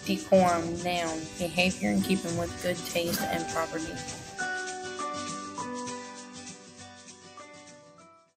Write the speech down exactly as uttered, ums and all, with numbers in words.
Decorum, noun, behavior in keeping with good taste and property.